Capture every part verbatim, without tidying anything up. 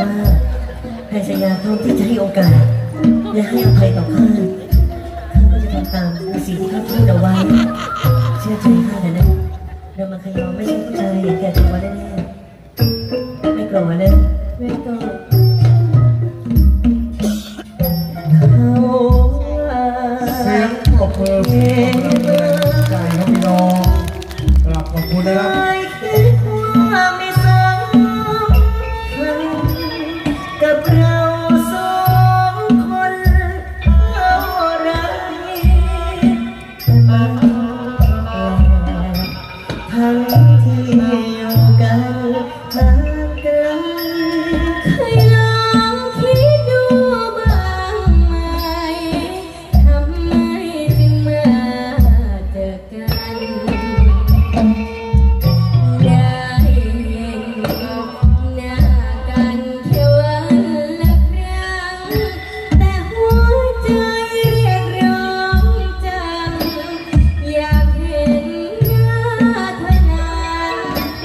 ว่าแพทย์ยาพร้อมที่จะให้โอกาสและให้อภัยต่อข้าข้าก็จะทำตามในสิ่งที่ข้าพูดเอาไว้เชื่อใจข้าเถอะนะเรามาขยอมไม่ใช่ผู้ชายอย่างแก่ตัวแน่ๆไม่โกรธนะไม่โกรธเสียงปรบมือเป็นกำลังใจครับพี่น้องกราบขอบคุณนะครับกับเราสองคนอะไรทั้งที่อยู่กันทางไกลเคยลองคิดดูบ้างไหมทำไมจึงมาเจอกันได้เห็นหน้ากันแค่วันละครั้งแต่หัวใจเรียกร้องจังอยากเห็นหน้าเธอนาน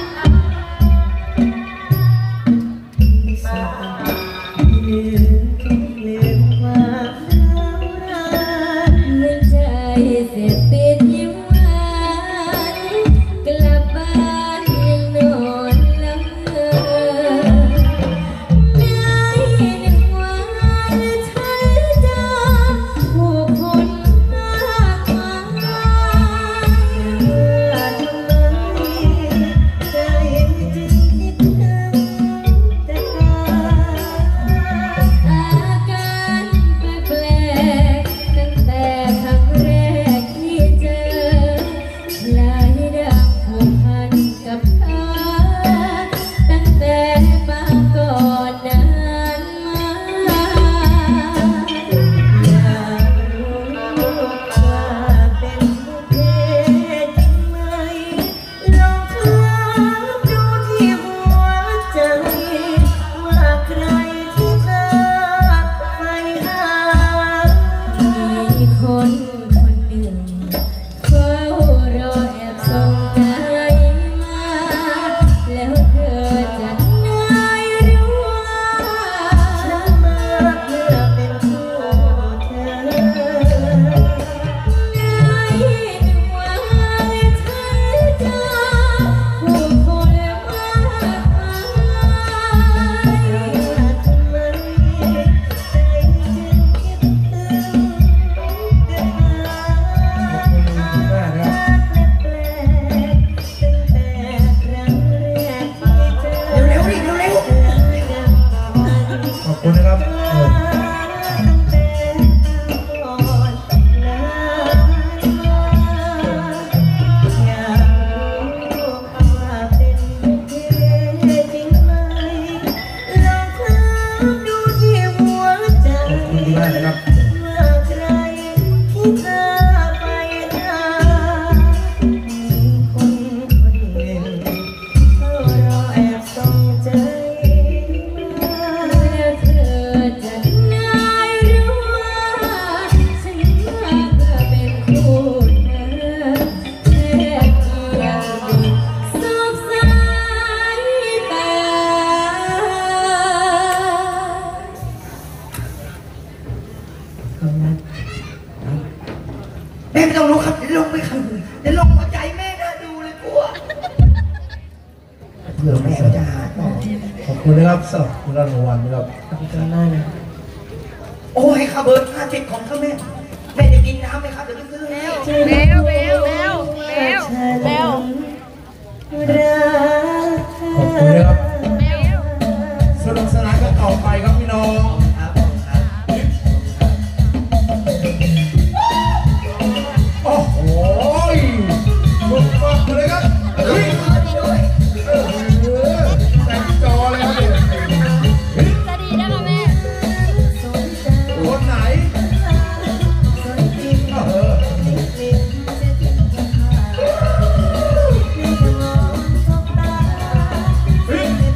ลืมลืมความรักเมื่อใจเสียติดยิ้มหวานกลับบ้านยังนอนละเมอได้หนึ่งวันฉันจะผู้คนมากมายว่าทำไมใจจึงคิดถึงแต่กายอาการแปลกๆตั้งแต่ครั้งแรกที่เจอหลายดังผูกพันกับเธอตั้งแต่ปางก่อนนานมาอยากรู้ว่าเป็นบุพเพจริงไหมลองถามดูที่หัวใจว่าใครที่เธอไปหามีคนคนหนึ่งเฝ้ารอแอบส่งใจมาแล้วเธอจะได้รู้ว่าฉันมาเพื่อเป็นคู่เธอในหนึ่งวันฉันจะผู้คนมากมายทำไมใจจึงคิดถึงแต่ขอบคุณคุณแม่นะครับแปลกๆตั้งแต่ครั้งแรกที่เจอเร็วๆดิเร็วๆขอบคุณนะครับเออตั้งแต่ก่อนนานมาอยากรู้ว่าเป็นบุพเพจริงไหมลองถามดูที่หัวใจขอบคุณคุณแม่นะครับว่าใครที่เธอไปหามีคนคนหนึ่งเฝ้ารอแอบส่งใจมาแล้วเธอจะได้รู้ว่าฉันมาเพื่อเป็นคู่เธอแค่เพียงดูสบสายตาขอบคุณแม่ไม่ต้องรู้ครับเดี๋ยวลงไปครับเดี๋ยวลงหัวใจแม่น่าดูเลยกลัวเผื่อแม่ก็จะหาต่อขอบคุณนะครับสำหรับคุณรางวัลนะครับขอบคุณมากนะโอ้ยค่ะเบอร์ห้าเจ็ดของข้าแม่แม่จะกินน้ำไหมครับเดี๋ยวไปซื้อแล้วเร็วเร็วเร็วเร็วเร็วขอบคุณนะครับสนุกสนานกันต่อไปครับพี่น้องครับผมครับโอ้โหสุดยอดเลยครับเฮ้ยเออแต่งจอเลยครับเนี่ยจะดีได้ไหมแม่คนไหนเออเฮ้ย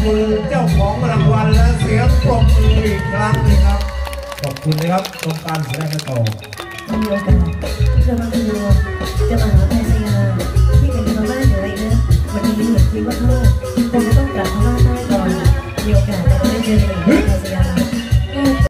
คุณเจ้าของรางวัลและเสียงปรบมืออีกครั้งหนึงครับขอบคุณนะครับกรมการแสดงและต่อมีโอกาสจะมาดูจะมาหาแพรยาที่เป็นชาวบ้านอยู่ไรนะวันนี้เหมือนคิดว่าเขา